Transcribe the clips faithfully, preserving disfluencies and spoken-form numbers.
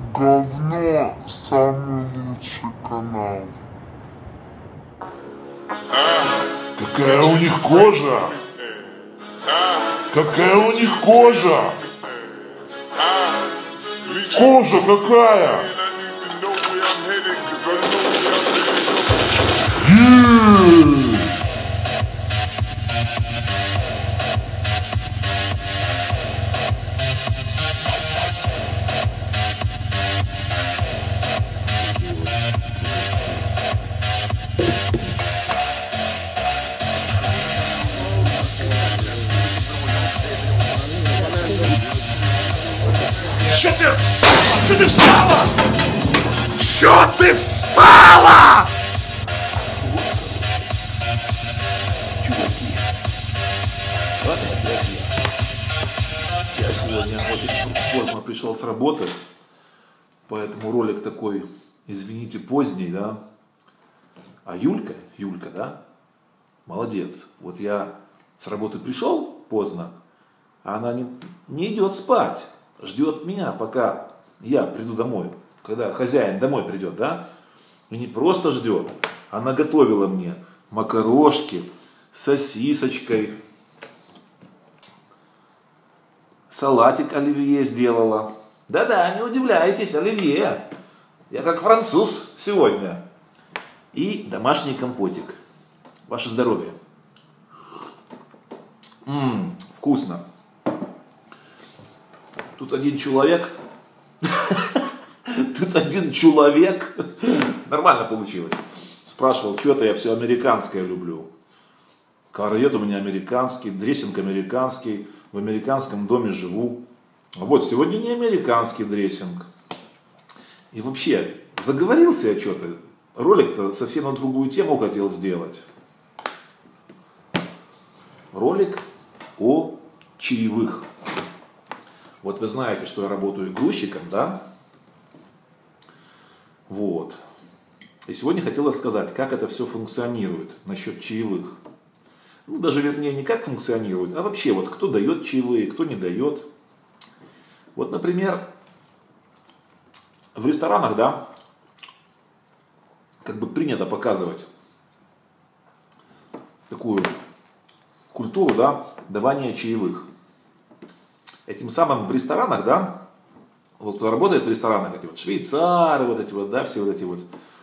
Говно самый лучший канал. Какая у них кожа? Какая у них кожа? Кожа какая? Yeah! Че ты, че ты встала? Че ты встала? Чуваки, с вами опять я. Я сегодня очень поздно пришел с работы, поэтому ролик такой, извините, поздний, да. А Юлька, Юлька, да, молодец. Вот я с работы пришел поздно, а она не, не идет спать. Ждет меня, пока я приду домой, когда хозяин домой придет, да? И не просто ждет, она готовила мне макарошки с сосисочкой, салатик оливье сделала. Да-да, не удивляйтесь, оливье. Я как француз сегодня. И домашний компотик. Ваше здоровье. Ммм, вкусно. Тут один человек, тут один человек, нормально получилось, спрашивал, что-то я все американское люблю. Караед у меня американский, дрессинг американский, в американском доме живу. Вот, сегодня не американский дрессинг. И вообще, заговорился я что-то, ролик-то совсем на другую тему хотел сделать. Ролик о чаевых. Вот вы знаете, что я работаю грузчиком, да? Вот. И сегодня хотел рассказать, как это все функционирует насчет чаевых. Ну, даже вернее, не как функционирует, а вообще, вот кто дает чаевые, кто не дает. Вот, например, в ресторанах, да, как бы принято показывать такую культуру, да, давания чаевых. Этим самым в ресторанах, да, вот кто работает в ресторанах, эти вот швейцары, вот эти вот, да, все вот эти вот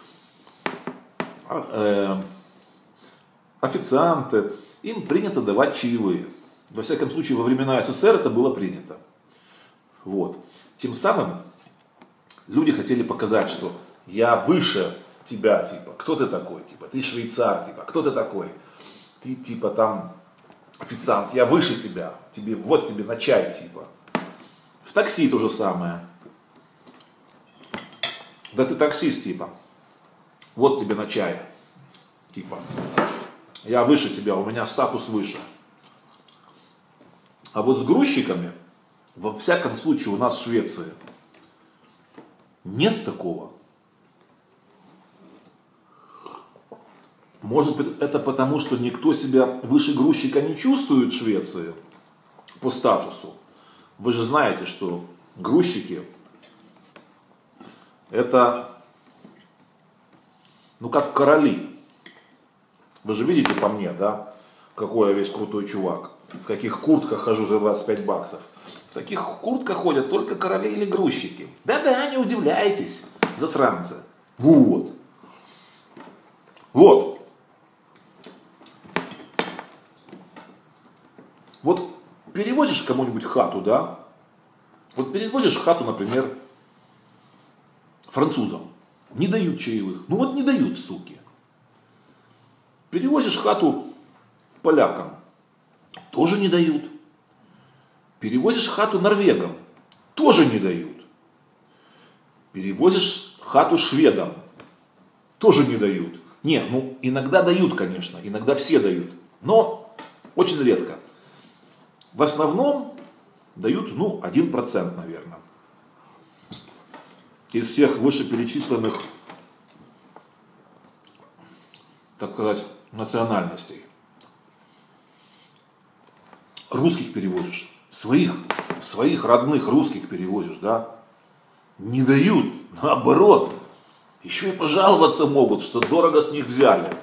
э, официанты, им принято давать чаевые. Во всяком случае, во времена СССР это было принято. Вот. Тем самым люди хотели показать, что я выше тебя, типа, кто ты такой, типа, ты швейцар, типа, кто ты такой, ты, типа, там, официант, я выше тебя, тебе, вот тебе на чай, типа. В такси то же самое. Да ты таксист, типа. Вот тебе на чай, типа. Я выше тебя, у меня статус выше. А вот с грузчиками, во всяком случае у нас в Швеции, нет такого. Может быть, это потому, что никто себя выше грузчика не чувствует в Швеции по статусу. Вы же знаете, что грузчики это, ну, как короли. Вы же видите по мне, да, какой я весь крутой чувак. В каких куртках хожу за двадцать пять баксов. В таких куртках ходят только короли или грузчики. Да-да, не удивляйтесь, засранцы. Вот. Вот. Вот перевозишь кому-нибудь хату, да? Вот перевозишь хату, например, французам. Не дают чаевых. Ну вот не дают, суки. Перевозишь хату полякам. Тоже не дают. Перевозишь хату норвегам. Тоже не дают. Перевозишь хату шведам. Тоже не дают. Не, ну иногда дают, конечно. Иногда все дают. Но очень редко. В основном дают, ну, один процент, наверное, из всех вышеперечисленных, так сказать, национальностей. Русских перевозишь, своих, своих родных русских перевозишь, да, Не дают, наоборот. Еще и пожаловаться могут, что дорого с них взяли.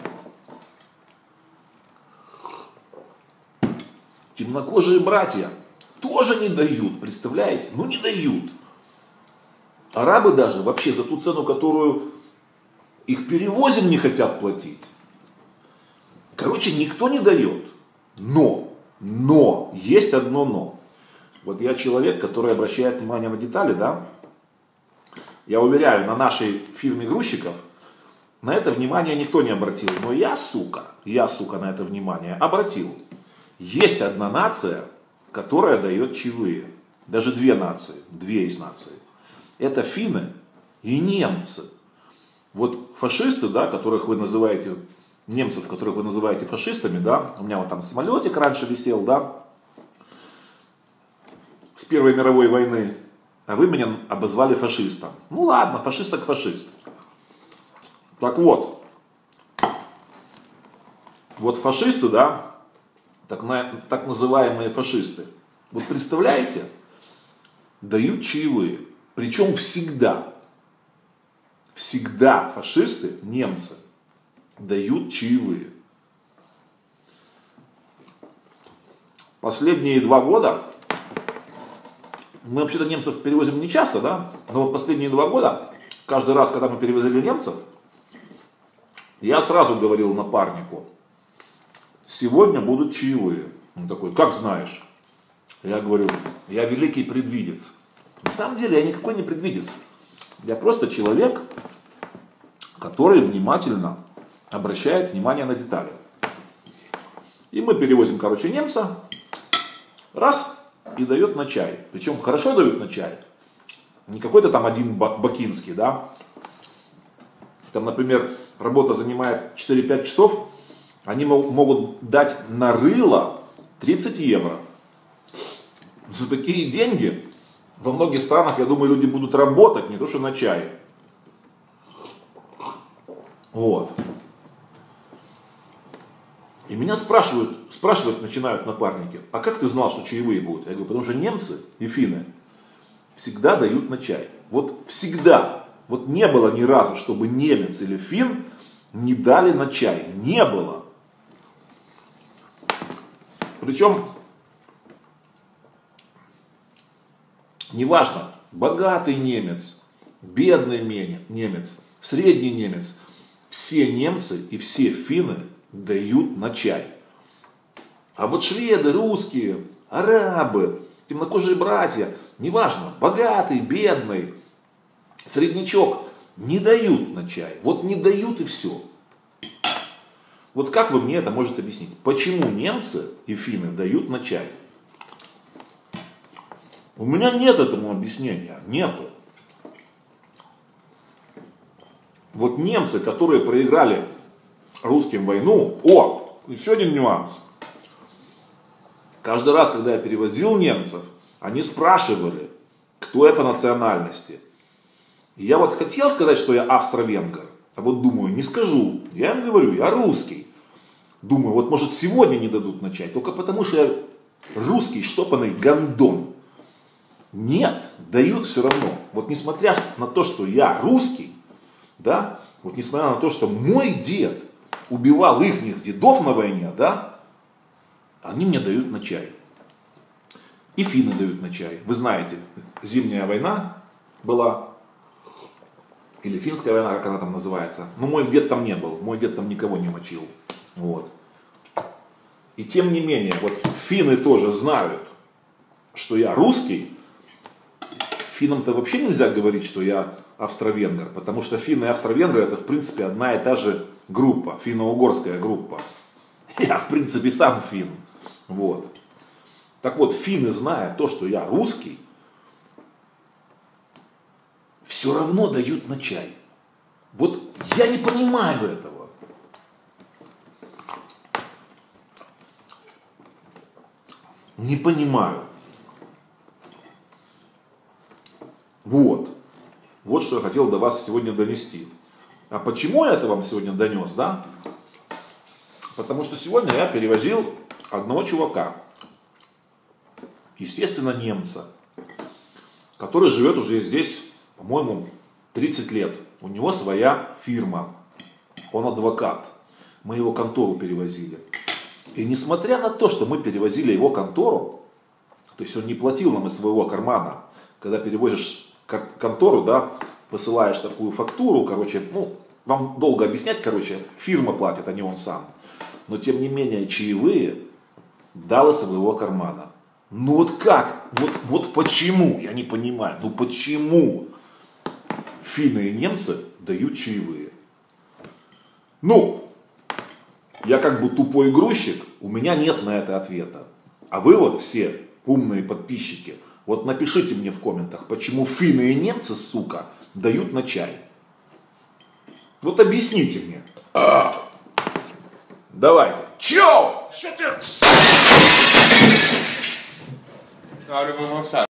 Темнокожие братья тоже не дают, представляете? Ну не дают. Арабы даже вообще за ту цену, которую их перевозим, не хотят платить. Короче, никто не дает. Но, но, есть одно но. Вот я человек, который обращает внимание на детали, да? Я уверяю, на нашей фирме грузчиков на это внимание никто не обратил. Но я, сука, я, сука, на это внимание обратил. Есть одна нация, которая дает чаевые. Даже две нации, две из наций. Это финны и немцы. Вот фашисты, да, которых вы называете, немцев, которых вы называете фашистами, да, у меня вот там самолетик раньше висел, да, с Первой мировой войны, а вы меня обозвали фашистом. Ну ладно, фашист так фашист. Так вот, вот фашисты, да, так, на, так называемые фашисты, вот представляете, дают чаевые, причем всегда, всегда фашисты, немцы, дают чаевые. Последние два года, мы вообще-то немцев перевозим не часто, да, но вот последние два года, каждый раз, когда мы перевозили немцев, я сразу говорил напарнику: сегодня будут чаевые. Он такой: как знаешь? Я говорю: я великий предвидец. На самом деле я никакой не предвидец. Я просто человек, который внимательно обращает внимание на детали. И мы перевозим, короче, немца, раз, и дает на чай. Причем хорошо дают на чай. Не какой-то там один бакинский, да. Там, например, работа занимает четыре-пять часов, они могут дать на рыло тридцать евро. За такие деньги во многих странах, я думаю, люди будут работать, не то что на чай. Вот. И меня спрашивают, спрашивать начинают напарники: а как ты знал, что чаевые будут? Я говорю: потому что немцы и финны всегда дают на чай. Вот всегда. Вот не было ни разу, чтобы немец или финн не дали на чай. Не было. Причем, неважно, богатый немец, бедный немец, средний немец, все немцы и все финны дают на чай. А вот шведы, русские, арабы, темнокожие братья, неважно, богатый, бедный, среднячок, не дают на чай. Вот не дают и все. Вот как вы мне это можете объяснить? Почему немцы и финны дают на чай? У меня нет этому объяснения. Нету. Вот немцы, которые проиграли русским войну. О, еще один нюанс. Каждый раз, когда я перевозил немцев, они спрашивали, кто я по национальности. И я вот хотел сказать, что я австро-венгер. А вот думаю, не скажу. Я им говорю: я русский. Думаю, вот может сегодня не дадут на чай, только потому что я русский штопанный гондон. Нет, дают все равно. Вот несмотря на то, что я русский, да, вот несмотря на то, что мой дед убивал ихних дедов на войне, да, они мне дают на чай. И финны дают на чай. Вы знаете, зимняя война была, или финская война, как она там называется. Но мой дед там не был, мой дед там никого не мочил. Вот. И тем не менее, вот финны тоже знают, что я русский. Финнам-то вообще нельзя говорить, что я австро-венгер, потому что финны и австро-венгры — это в принципе одна и та же группа, финно-угорская группа. Я в принципе сам финн. Вот. Так вот, финны, зная то, что я русский, все равно дают на чай. Вот я не понимаю этого. Не понимаю. Вот. Вот что я хотел до вас сегодня донести. А почему я это вам сегодня донес, да? Потому что сегодня я перевозил одного чувака. Естественно, немца. Который живет уже здесь, по-моему, тридцать лет. У него своя фирма. Он адвокат. Мы его контору перевозили. И несмотря на то, что мы перевозили его контору, то есть он не платил нам из своего кармана. Когда перевозишь контору, да, посылаешь такую фактуру, короче, ну, вам долго объяснять, короче, фирма платит, а не он сам. Но тем не менее чаевые дал из своего кармана. Ну вот как? Вот, вот почему? Я не понимаю. Ну почему финны и немцы дают чаевые? Ну, я как бы тупой грузчик, у меня нет на это ответа. А вы вот все умные подписчики, вот напишите мне в комментах, почему финны и немцы, сука, дают на чай. Вот объясните мне. Давайте. Чё? Что ты?